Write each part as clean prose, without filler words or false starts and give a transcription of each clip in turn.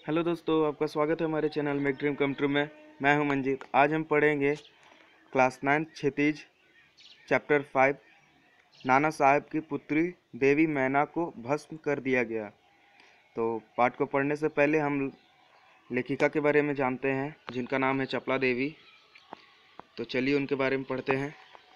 Hello दोस्तों, आपका स्वागत है हमारे channel make dream come true में। मैं हूं मंजीत। आज हम पढ़ेंगे क्लास 9 क्षितिज चैप्टर 5। नाना साहब की पुत्री देवी मैना को भस्म कर दिया गया। तो पाठ को पढ़ने से पहले हम लेखिका के बारे में जानते हैं, जिनका नाम है चपला देवी। तो चलिए उनके बारे में पढ़ते हैं।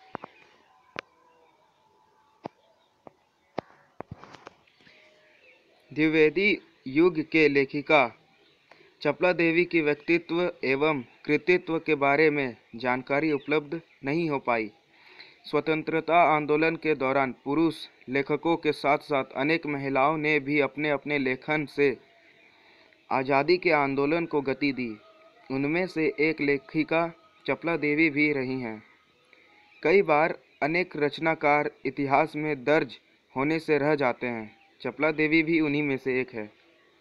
द्विवेदी युग के लेखिका चपला देवी की व्यक्तित्व एवं कृतित्व के बारे में जानकारी उपलब्ध नहीं हो पाई। स्वतंत्रता आंदोलन के दौरान पुरुष लेखकों के साथ साथ अनेक महिलाओं ने भी अपने अपने लेखन से आज़ादी के आंदोलन को गति दी। उनमें से एक लेखिका चपला देवी भी रही हैं। कई बार अनेक रचनाकार इतिहास में दर्ज होने से रह जाते हैं। चपला देवी भी उन्हीं में से एक है।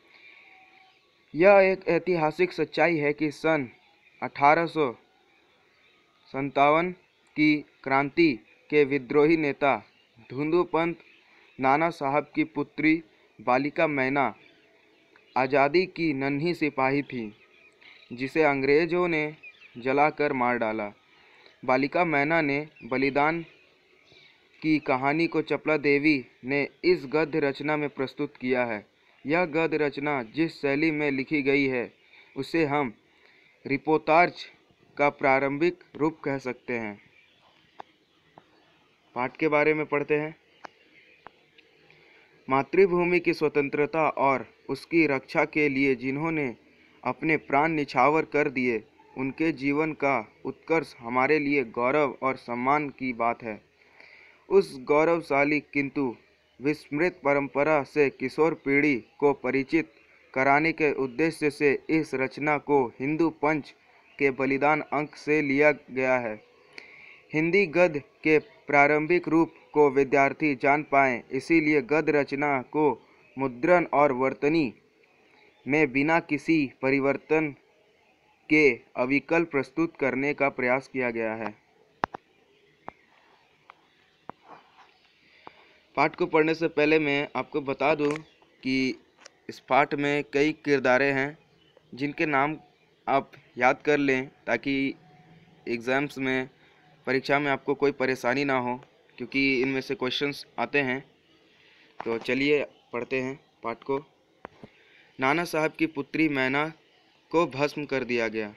यह एक ऐतिहासिक सच्चाई है कि सन 1857 की क्रांति के विद्रोही नेता धुंधुपंत नाना साहब की पुत्री बालिका मैना आज़ादी की नन्ही सिपाही थी, जिसे अंग्रेज़ों ने जलाकर मार डाला। बालिका मैना ने बलिदान की कहानी को चपला देवी ने इस गद्य रचना में प्रस्तुत किया है। यह गद्य रचना जिस शैली में लिखी गई है उसे हम रिपोर्ताज का प्रारंभिक रूप कह सकते हैं। पाठ के बारे में पढ़ते हैं। मातृभूमि की स्वतंत्रता और उसकी रक्षा के लिए जिन्होंने अपने प्राण निछावर कर दिए, उनके जीवन का उत्कर्ष हमारे लिए गौरव और सम्मान की बात है। उस गौरवशाली किंतु विस्मृत परंपरा से किशोर पीढ़ी को परिचित कराने के उद्देश्य से इस रचना को हिंदू पंच के बलिदान अंक से लिया गया है। हिंदी गद्य के प्रारंभिक रूप को विद्यार्थी जान पाएं, इसीलिए गद्य रचना को मुद्रण और वर्तनी में बिना किसी परिवर्तन के अविकल प्रस्तुत करने का प्रयास किया गया है। पाठ को पढ़ने से पहले मैं आपको बता दूं कि इस पाठ में कई किरदारें हैं, जिनके नाम आप याद कर लें ताकि एग्ज़ाम्स में, परीक्षा में आपको कोई परेशानी ना हो, क्योंकि इनमें से क्वेश्चंस आते हैं। तो चलिए पढ़ते हैं पाठ को। नाना साहब की पुत्री मैना को भस्म कर दिया गया।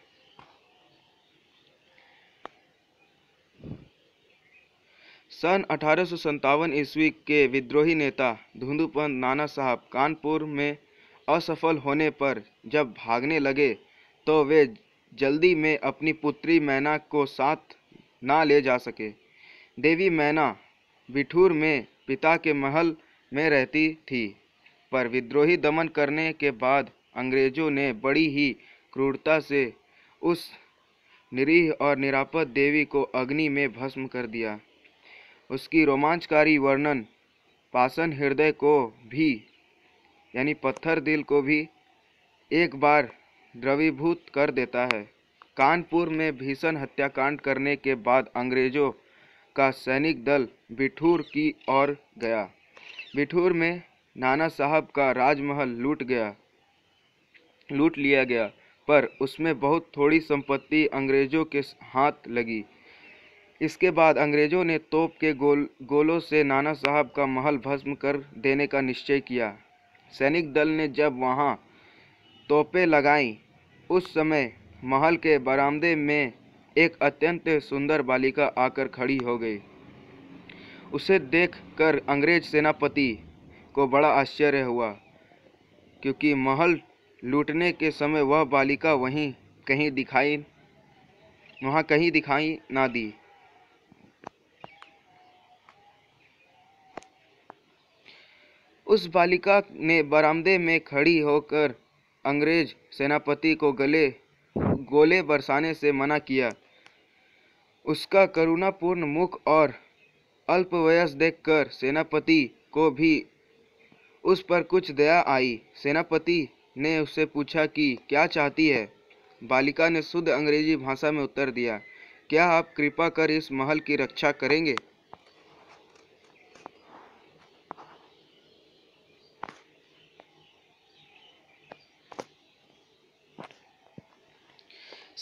सन 1857 ईस्वी के विद्रोही नेता धुंधुपंत नाना साहब कानपुर में असफल होने पर जब भागने लगे तो वे जल्दी में अपनी पुत्री मैना को साथ ना ले जा सके। देवी मैना बिठूर में पिता के महल में रहती थी, पर विद्रोही दमन करने के बाद अंग्रेजों ने बड़ी ही क्रूरता से उस निरीह और निरापद देवी को अग्नि में भस्म कर दिया। उसकी रोमांचकारी वर्णन पाषाण हृदय को भी, यानी पत्थर दिल को भी एक बार द्रवीभूत कर देता है। कानपुर में भीषण हत्याकांड करने के बाद अंग्रेजों का सैनिक दल बिठूर की ओर गया। बिठूर में नाना साहब का राजमहल लूट लिया गया, पर उसमें बहुत थोड़ी संपत्ति अंग्रेजों के हाथ लगी। इसके बाद अंग्रेजों ने तोप के गोलों से नाना साहब का महल भस्म कर देने का निश्चय किया। सैनिक दल ने जब वहां तोपें लगाईं, उस समय महल के बरामदे में एक अत्यंत सुंदर बालिका आकर खड़ी हो गई। उसे देखकर अंग्रेज सेनापति को बड़ा आश्चर्य हुआ, क्योंकि महल लूटने के समय वह बालिका वहाँ कहीं दिखाई ना दी। उस बालिका ने बरामदे में खड़ी होकर अंग्रेज सेनापति को गोले बरसाने से मना किया। उसका करुणापूर्ण मुख और अल्पवयस देखकर सेनापति को भी उस पर कुछ दया आई। सेनापति ने उससे पूछा कि क्या चाहती है। बालिका ने शुद्ध अंग्रेजी भाषा में उत्तर दिया, क्या आप कृपा कर इस महल की रक्षा करेंगे।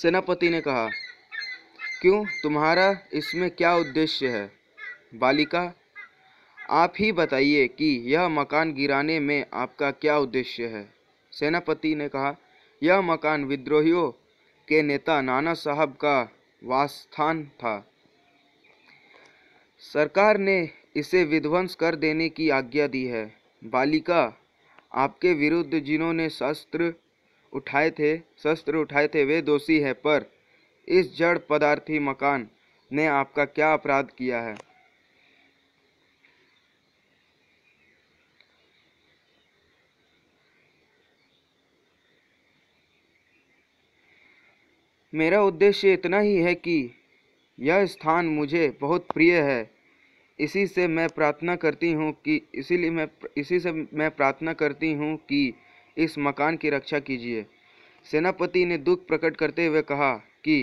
सेनापति ने कहा, क्यों, तुम्हारा इसमें क्या उद्देश्य है? बालिका, आप ही बताइए कि यह मकान गिराने में आपका क्या उद्देश्य है? सेनापति ने कहा, यह मकान विद्रोहियों के नेता नाना साहब का वासस्थान था। सरकार ने इसे विध्वंस कर देने की आज्ञा दी है। बालिका, आपके विरुद्ध जिन्होंने शस्त्र उठाए थे वे दोषी है, पर इस जड़ पदार्थी मकान ने आपका क्या अपराध किया है? मेरा उद्देश्य इतना ही है कि यह स्थान मुझे बहुत प्रिय है। इसी से मैं प्रार्थना करती हूँ कि इस मकान की रक्षा कीजिए। सेनापति ने दुख प्रकट करते हुए कहा कि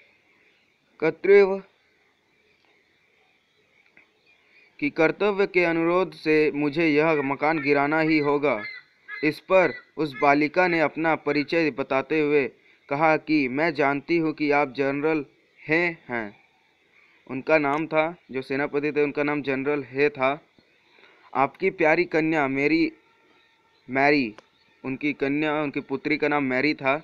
कर्तव्य के अनुरोध से मुझे यह मकान गिराना ही होगा। इस पर उस बालिका ने अपना परिचय बताते हुए कहा कि मैं जानती हूँ कि आप जनरल हैं। उनका नाम था, जो सेनापति थे उनका नाम जनरल है था। आपकी प्यारी कन्या मैरी, उनकी पुत्री का नाम मैरी था,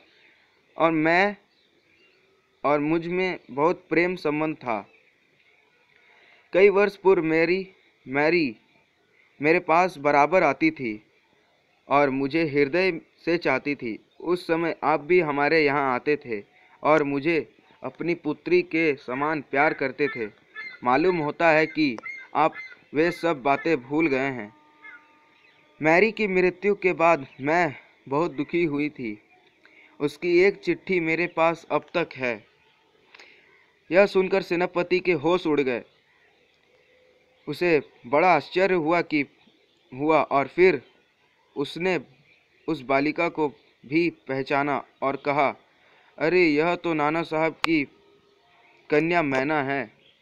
और मुझ में बहुत प्रेम संबंध था। कई वर्ष पूर्व मैरी मेरे पास बराबर आती थी और मुझे हृदय से चाहती थी। उस समय आप भी हमारे यहाँ आते थे और मुझे अपनी पुत्री के समान प्यार करते थे। मालूम होता है कि आप वे सब बातें भूल गए हैं। मैरी की मृत्यु के बाद मैं बहुत दुखी हुई थी। उसकी एक चिट्ठी मेरे पास अब तक है। यह सुनकर सेनापति के होश उड़ गए। उसे बड़ा आश्चर्य हुआ और फिर उसने उस बालिका को भी पहचाना और कहा, अरे, यह तो नाना साहब की कन्या मैना है।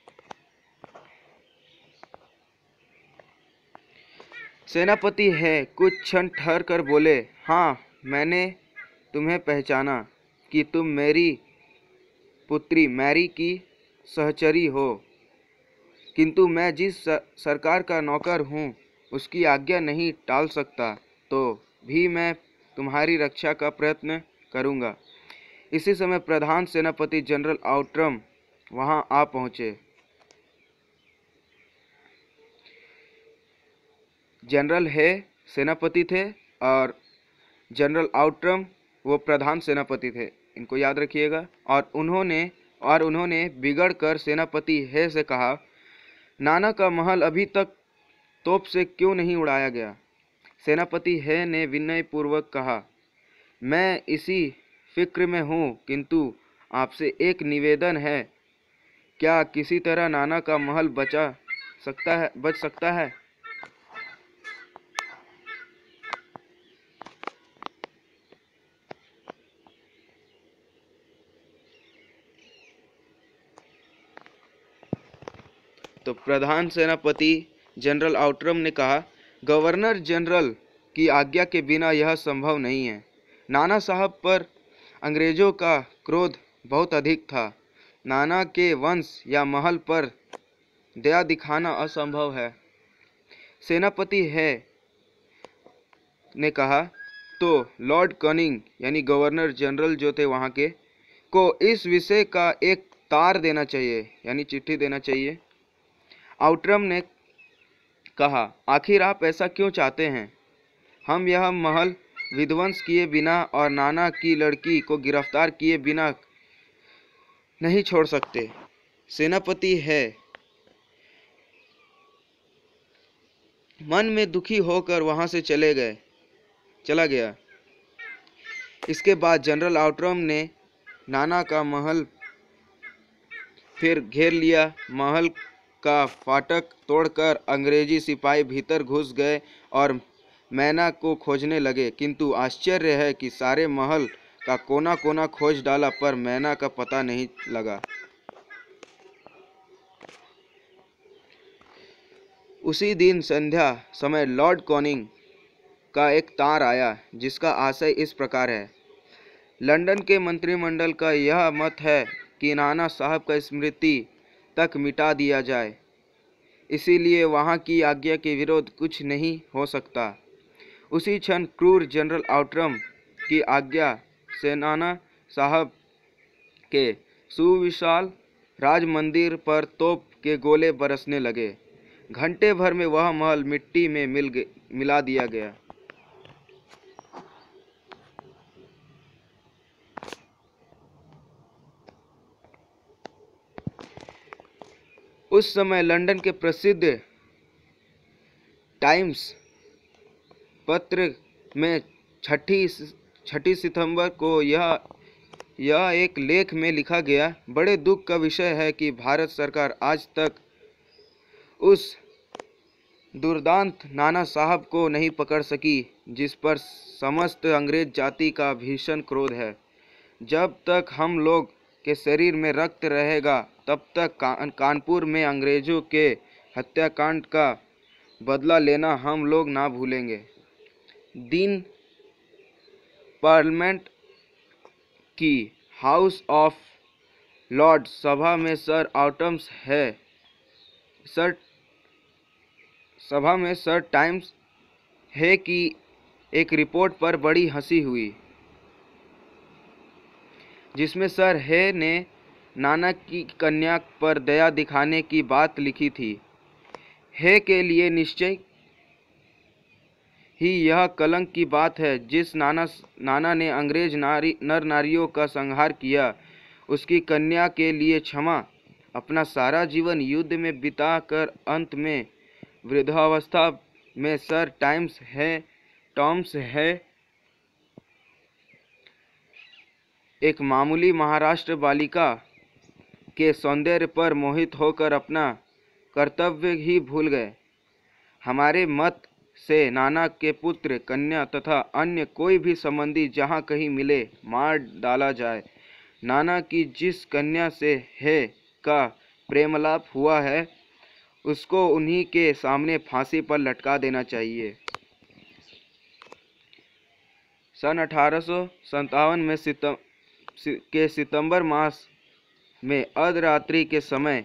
सेनापति है कुछ क्षण ठहर कर बोले, हाँ, मैंने तुम्हें पहचाना कि तुम मेरी पुत्री मैरी की सहचरी हो, किंतु मैं जिस सरकार का नौकर हूँ उसकी आज्ञा नहीं टाल सकता, तो भी मैं तुम्हारी रक्षा का प्रयत्न करूँगा। इसी समय प्रधान सेनापति जनरल आउट्रम वहाँ आ पहुँचे। जनरल है सेनापति थे और जनरल आउट्रम वो प्रधान सेनापति थे, इनको याद रखिएगा। और उन्होंने बिगड़ कर सेनापति है से कहा, नाना का महल अभी तक तोप से क्यों नहीं उड़ाया गया? सेनापति है ने विनय पूर्वक कहा, मैं इसी फिक्र में हूँ, किंतु आपसे एक निवेदन है, क्या किसी तरह नाना का महल बच सकता है? तो प्रधान सेनापति जनरल आउट्रम ने कहा, गवर्नर जनरल की आज्ञा के बिना यह संभव नहीं है। नाना साहब पर अंग्रेजों का क्रोध बहुत अधिक था। नाना के वंश या महल पर दया दिखाना असंभव है। सेनापति है ने कहा, तो लॉर्ड कनिंग यानी गवर्नर जनरल जो थे वहाँ के, को इस विषय का एक तार देना चाहिए यानी चिट्ठी देना चाहिए। आउट्रम ने कहा, आखिर आप ऐसा क्यों चाहते हैं? हम यह महल विध्वंस किए बिना और नाना की लड़की को गिरफ्तार किए बिना नहीं छोड़ सकते। सेनापति है मन में दुखी होकर वहां से चला गया। इसके बाद जनरल आउट्रम ने नाना का महल फिर घेर लिया। महल का फाटक तोड़कर अंग्रेजी सिपाही भीतर घुस गए और मैना को खोजने लगे, किंतु आश्चर्य है कि सारे महल का कोना कोना खोज डाला पर मैना का पता नहीं लगा। उसी दिन संध्या समय लॉर्ड कॉनिंग का एक तार आया जिसका आशय इस प्रकार है, लंदन के मंत्रिमंडल का यह मत है कि नाना साहब का स्मृति तक मिटा दिया जाए, इसीलिए वहाँ की आज्ञा के विरोध कुछ नहीं हो सकता। उसी क्षण क्रूर जनरल आउट्रम की आज्ञा से नाना साहब के सुविशाल राज मंदिर पर तोप के गोले बरसने लगे। घंटे भर में वह महल मिट्टी में मिला दिया गया। उस समय लंदन के प्रसिद्ध टाइम्स पत्र में 6 सितंबर को यह एक लेख में लिखा गया, बड़े दुख का विषय है कि भारत सरकार आज तक उस दुर्दांत नाना साहब को नहीं पकड़ सकी जिस पर समस्त अंग्रेज जाति का भीषण क्रोध है। जब तक हम लोग के शरीर में रक्त रहेगा तब तक कानपुर में अंग्रेजों के हत्याकांड का बदला लेना हम लोग ना भूलेंगे। दिन पार्लियामेंट की हाउस ऑफ लॉर्ड्स सभा में सर टाइम्स है की एक रिपोर्ट पर बड़ी हंसी हुई, जिसमें सर है ने नाना की कन्या पर दया दिखाने की बात लिखी थी। है के लिए निश्चय ही यह कलंक की बात है जिस नाना ने अंग्रेज नर नारियों का संहार किया, उसकी कन्या के लिए क्षमा, अपना सारा जीवन युद्ध में बिताकर अंत में वृद्धावस्था में सर टॉम्स है एक मामूली महाराष्ट्र बालिका के सौंदर्य पर मोहित होकर अपना कर्तव्य ही भूल गए। हमारे मत से नाना के पुत्र, कन्या तथा अन्य कोई भी संबंधी जहाँ कहीं मिले मार डाला जाए। नाना की जिस कन्या से है का प्रेमलाप हुआ है उसको उन्हीं के सामने फांसी पर लटका देना चाहिए। सन 1857 में सितंबर मास में अर्धरात्रि के समय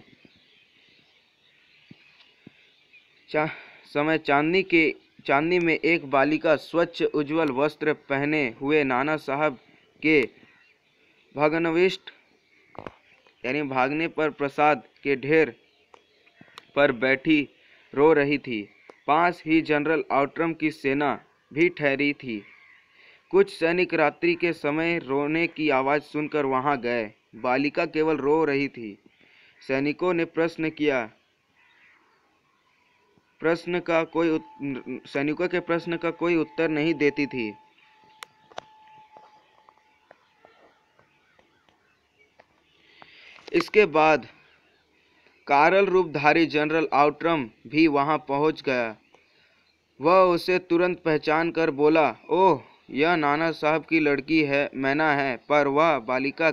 चांदनी में एक बालिका स्वच्छ उज्जवल वस्त्र पहने हुए नाना साहब के भग्नावशेष यानी भागने पर प्रसाद के ढेर पर बैठी रो रही थी। पास ही जनरल आउट्रम की सेना भी ठहरी थी। कुछ सैनिक रात्रि के समय रोने की आवाज़ सुनकर वहां गए। बालिका केवल रो रही थी। सैनिकों के प्रश्न का कोई उत्तर नहीं देती थी। इसके बाद कारल रूपधारी जनरल आउट्रम भी वहां पहुंच गया। वह उसे तुरंत पहचान कर बोला, ओह, यह नाना साहब की लड़की है, मैना है। पर वह बालिका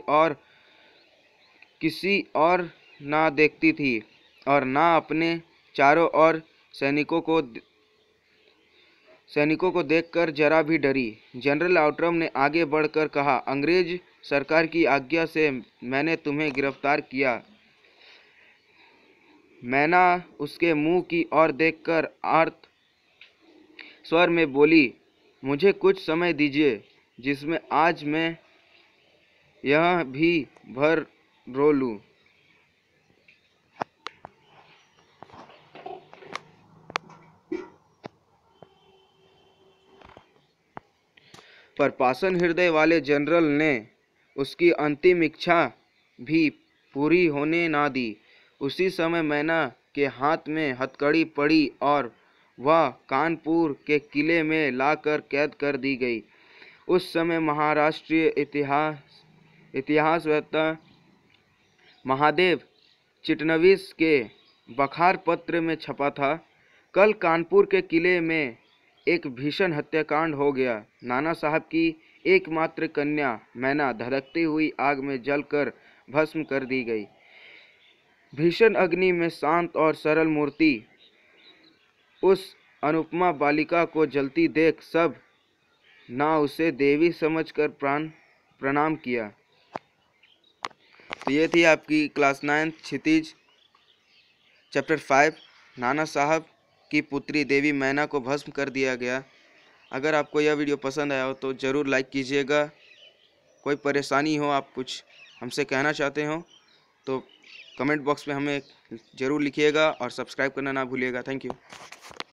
किसी और ना देखती थी और ना अपने चारों ओर सैनिकों को देखकर जरा भी डरी। जनरल आउट्रम ने आगे बढ़कर कहा, अंग्रेज सरकार की आज्ञा से मैंने तुम्हें गिरफ्तार किया। मैना उसके मुंह की ओर देखकर आर्त स्वर में बोली, मुझे कुछ समय दीजिए जिसमें आज मैं यह भी भर रो लूं। पर पाषाण हृदय वाले जनरल ने उसकी अंतिम इच्छा भी पूरी होने ना दी। उसी समय मैना के हाथ में हथकड़ी पड़ी और वह कानपुर के किले में लाकर कैद कर दी गई। उस समय महाराष्ट्रीय इतिहासवेत्ता महादेव चिटनवीस के बखार पत्र में छपा था, कल कानपुर के किले में एक भीषण हत्याकांड हो गया। नाना साहब की एकमात्र कन्या मैना धधकती हुई आग में जलकर भस्म कर दी गई। भीषण अग्नि में शांत और सरल मूर्ति उस अनुपमा बालिका को जलती देख सब ना उसे देवी समझकर प्राण प्रणाम किया। तो ये थी आपकी क्लास 9 क्षितिज चैप्टर 5, नाना साहब की पुत्री देवी मैना को भस्म कर दिया गया। अगर आपको यह वीडियो पसंद आया हो तो ज़रूर लाइक कीजिएगा। कोई परेशानी हो, आप कुछ हमसे कहना चाहते हो तो कमेंट बॉक्स में हमें ज़रूर लिखिएगा और सब्सक्राइब करना ना भूलिएगा। Thank you.